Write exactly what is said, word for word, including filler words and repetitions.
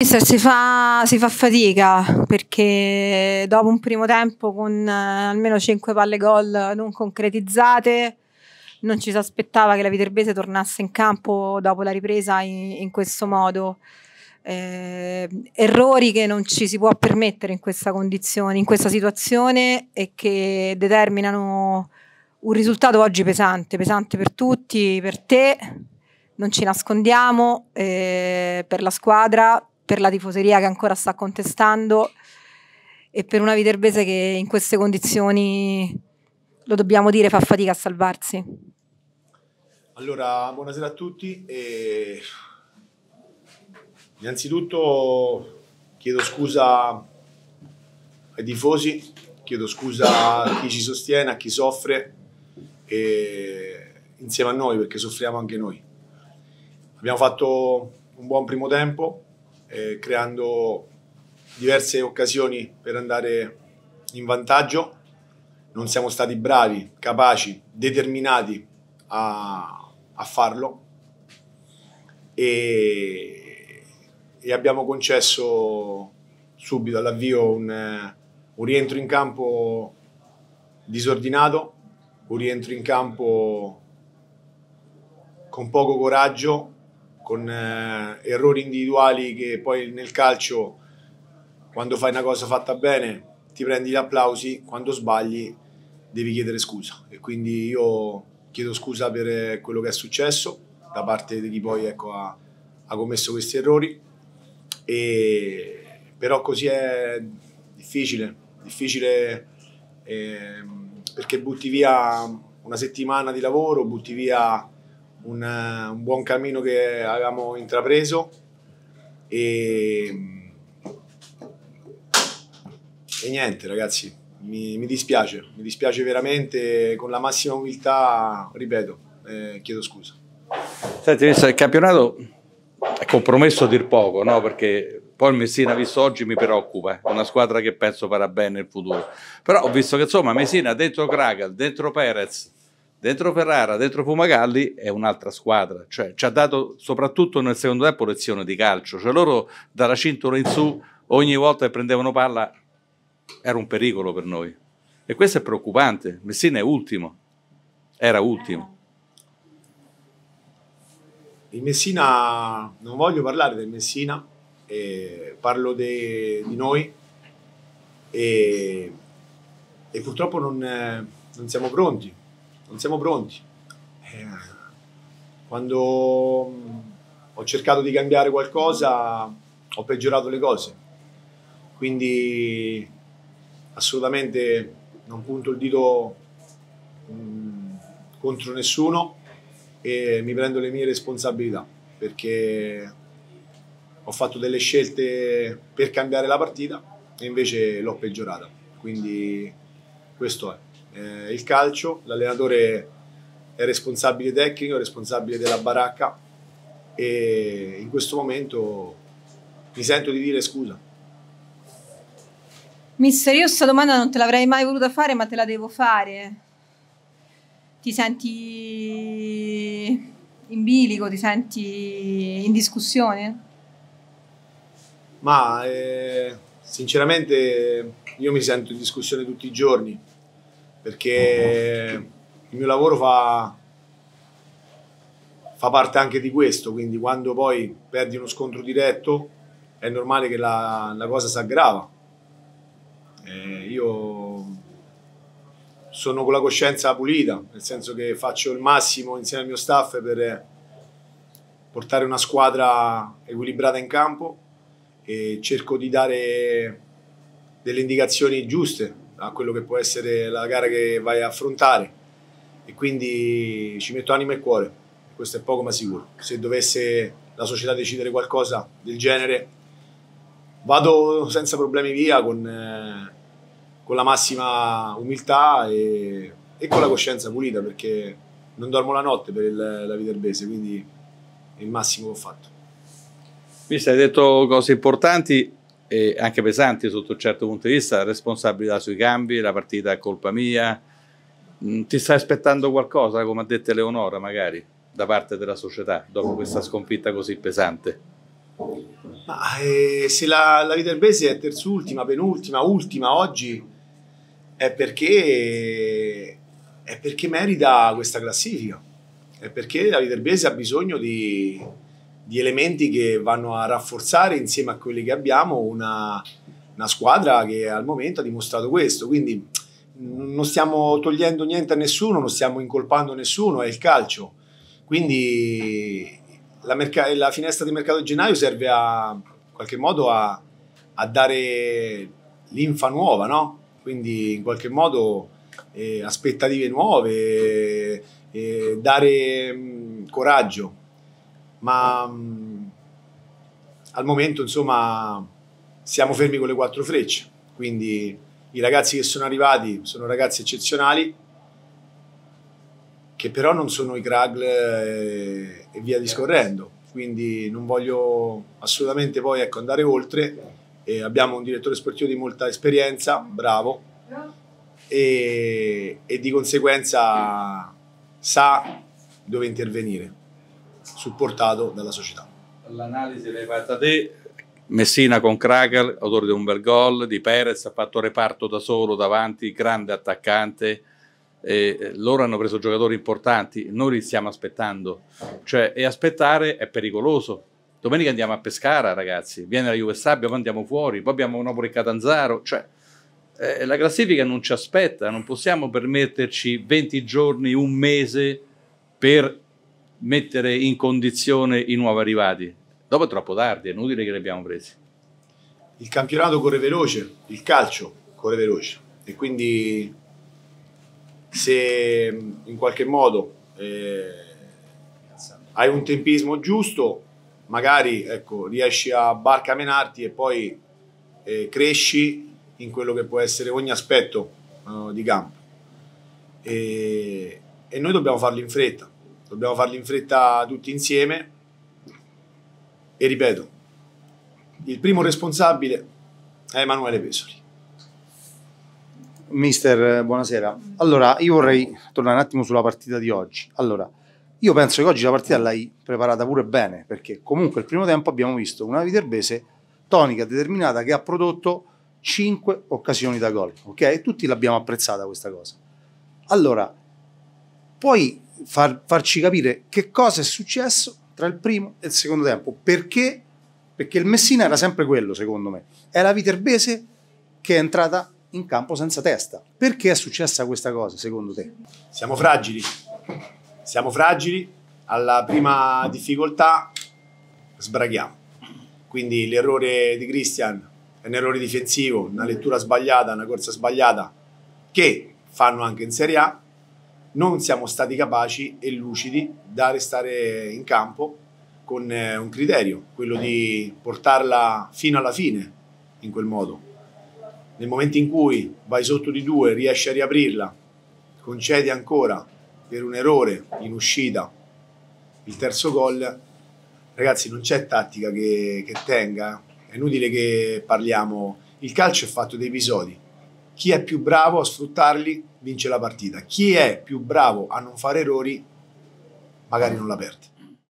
Si fa, si fa fatica perché dopo un primo tempo con eh, almeno cinque palle gol non concretizzate non ci si aspettava che la Viterbese tornasse in campo dopo la ripresa in, in questo modo. Eh, errori che non ci si può permettere in questa condizione, in questa situazione, e che determinano un risultato oggi pesante, pesante per tutti, per te, non ci nascondiamo, eh, per la squadra, per la tifoseria che ancora sta contestando e per una Viterbese che in queste condizioni, lo dobbiamo dire, fa fatica a salvarsi. Allora, buonasera a tutti. E... innanzitutto chiedo scusa ai tifosi, chiedo scusa a chi ci sostiene, a chi soffre e insieme a noi, perché soffriamo anche noi. Abbiamo fatto un buon primo tempo, eh, creando diverse occasioni per andare in vantaggio. Non siamo stati bravi, capaci, determinati a, a farlo e, e abbiamo concesso subito all'avvio un, un rientro in campo disordinato, un rientro in campo con poco coraggio, con eh, errori individuali che poi nel calcio, quando fai una cosa fatta bene, ti prendi gli applausi, quando sbagli devi chiedere scusa. E quindi io chiedo scusa per quello che è successo da parte di chi poi ecco, ha, ha commesso questi errori. E, però così è difficile, difficile eh, perché butti via una settimana di lavoro, butti via un, un buon cammino che avevamo intrapreso e, e niente ragazzi, mi, mi dispiace, mi dispiace veramente, con la massima umiltà, ripeto, eh, chiedo scusa. Senti, il campionato è compromesso a dir poco, no? Perché poi il Messina, visto oggi, mi preoccupa, è una squadra che penso farà bene nel futuro, però ho visto che insomma Messina dentro Krakel, dentro Perez, dentro Ferrara, dentro Fumagalli è un'altra squadra, cioè ci ha dato soprattutto nel secondo tempo lezione di calcio, cioè loro dalla cintura in su ogni volta che prendevano palla era un pericolo per noi e questo è preoccupante. Messina è ultimo, era ultimo. Il Messina, non voglio parlare del Messina, eh, parlo de, di noi e, e purtroppo non, eh, non siamo pronti, non siamo pronti. Eh, quando ho cercato di cambiare qualcosa ho peggiorato le cose, quindi assolutamente non punto il dito mh, contro nessuno e mi prendo le mie responsabilità, perché ho fatto delle scelte per cambiare la partita e invece l'ho peggiorata, quindi questo è eh, il calcio. L'allenatore è responsabile tecnico, è responsabile della baracca e in questo momento mi sento di dire scusa. Mister, io questa domanda non te l'avrei mai voluta fare, ma te la devo fare. Ti senti in bilico? Ti senti in discussione? Ma eh, sinceramente io mi sento in discussione tutti i giorni, perché il mio lavoro fa, fa parte anche di questo, quindi quando poi perdi uno scontro diretto è normale che la, la cosa si aggrava. Eh, io sono con la coscienza pulita, nel senso che faccio il massimo insieme al mio staff per portare una squadra equilibrata in campo e cerco di dare delle indicazioni giuste a quello che può essere la gara che vai a affrontare e quindi ci metto anima e cuore, questo è poco ma sicuro. Se dovesse la società decidere qualcosa del genere vado senza problemi via, con, eh, con la massima umiltà e, e con la coscienza pulita, perché non dormo la notte per il, la Viterbese, quindi è il massimo che ho fatto. Visto, hai detto cose importanti e anche pesanti sotto un certo punto di vista, responsabilità sui cambi, la partita è colpa mia. Ti stai aspettando qualcosa, come ha detto Eleonora, magari da parte della società dopo questa sconfitta così pesante? Ma eh, se la, la Viterbese è terzultima, penultima, ultima oggi è perché, è perché merita questa classifica, è perché la Viterbese ha bisogno di, di elementi che vanno a rafforzare insieme a quelli che abbiamo una, una squadra che al momento ha dimostrato questo, quindi non stiamo togliendo niente a nessuno, non stiamo incolpando nessuno, è il calcio, quindi La, merc- la finestra di mercato di gennaio serve a in qualche modo a, a dare linfa nuova, no? Quindi in qualche modo eh, aspettative nuove, eh, dare mh, coraggio, ma mh, al momento insomma siamo fermi con le quattro frecce, quindi i ragazzi che sono arrivati sono ragazzi eccezionali, che però non sono i Kragl e, e via discorrendo, quindi non voglio assolutamente poi ecco, andare oltre. E abbiamo un direttore sportivo di molta esperienza, bravo, e, e di conseguenza sa dove intervenire, supportato dalla società. L'analisi l'hai fatta te, Messina con Kragl, autore di un bel gol, di Perez, ha fatto reparto da solo davanti, grande attaccante. Eh, loro hanno preso giocatori importanti, noi li stiamo aspettando, cioè, e aspettare è pericoloso. Domenica andiamo a Pescara, ragazzi, viene la Juve Stabia, poi andiamo fuori, poi abbiamo Napoli Catanzaro, cioè eh, la classifica non ci aspetta, non possiamo permetterci venti giorni, un mese per mettere in condizione i nuovi arrivati. Dopo è troppo tardi, è inutile che li abbiamo presi. Il campionato corre veloce, il calcio corre veloce, e quindi se in qualche modo eh, hai un tempismo giusto, magari ecco, riesci a barcamenarti e poi eh, cresci in quello che può essere ogni aspetto uh, di campo, e, e noi dobbiamo farlo in fretta, dobbiamo farlo in fretta tutti insieme, e ripeto, il primo responsabile è Emanuele Pesoli. Mister, buonasera. Allora, io vorrei tornare un attimo sulla partita di oggi. Allora, io penso che oggi la partita l'hai preparata pure bene, perché comunque il primo tempo abbiamo visto una Viterbese tonica, determinata, che ha prodotto cinque occasioni da gol, ok? Tutti l'abbiamo apprezzata questa cosa. Allora, puoi far, farci capire che cosa è successo tra il primo e il secondo tempo? Perché? Perché il Messina era sempre quello, secondo me. È la Viterbese che è entrata in campo senza testa. Perché è successa questa cosa, secondo te? Siamo fragili, siamo fragili, alla prima difficoltà sbraghiamo. Quindi l'errore di Christian è un errore difensivo, una lettura sbagliata, una corsa sbagliata, che fanno anche in Serie A. Non siamo stati capaci e lucidi da restare in campo con un criterio, quello di portarla fino alla fine in quel modo. Nel momento in cui vai sotto di due, riesci a riaprirla, concedi ancora per un errore in uscita il terzo gol, ragazzi, non c'è tattica che, che tenga, è inutile che parliamo, il calcio è fatto di episodi, chi è più bravo a sfruttarli vince la partita, chi è più bravo a non fare errori magari non la perde.